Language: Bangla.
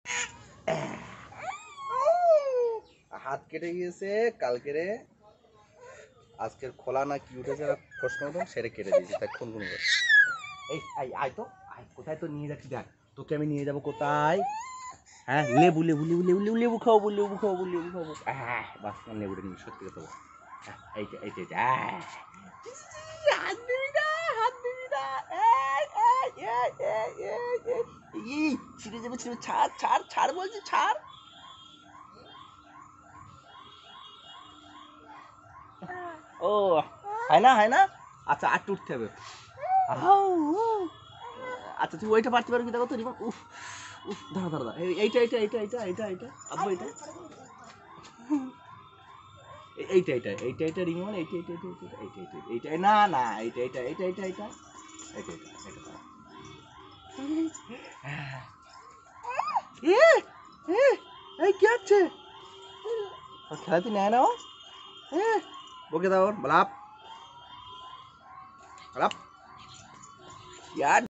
হাত কেটে গিয়েছে কালকে রে, আজকের খোলা না কি উঠেছে প্রশ্ন মতন সেটা কেটে দিয়েছি, তাই খুন খুন করে। এই আয় তো, আয় কোথায় তো নিয়ে যাচ্ছি দেখ, তোকে আমি নিয়ে যাবো কোথায়? হ্যাঁ লেবু লেবু লেবু লেবু লেবু লেবু খাবো, লেবু খাবো, লেবু খাবো। হ্যাঁ বাস লেবুটা নিয়ে সত্যি কথা বল। এইটা এইটা এইটা হাত দিবি না, হাত দিবি না। ছিঁড়ে যাবে, ছিঁড়ে, ছাড় ছাড় ছাড় বলছি, ছাড়। ও হয় না, হয় না। আচ্ছা আর উঠতে হবে। আচ্ছা তুই ওইটা পারতে পারবি, দেখো তো রিমা। উফ উফ, দাঁড়া দাঁড়া দাঁড়া। এইটা এইটা এইটা এইটা এইটা এইটা আব্বু, এইটা এইটা এইটা এইটা এইটা রিমন, এইটা এইটা এইটা এইটা এইটা এইটা এইটা না না, এইটা এইটা এইটা এইটা এইটা এইটা এইটা এইটা এ এ এই কি হচ্ছে? খেলাতে নেয় না ও। বকে দাও, বালাপ বালাপ। यार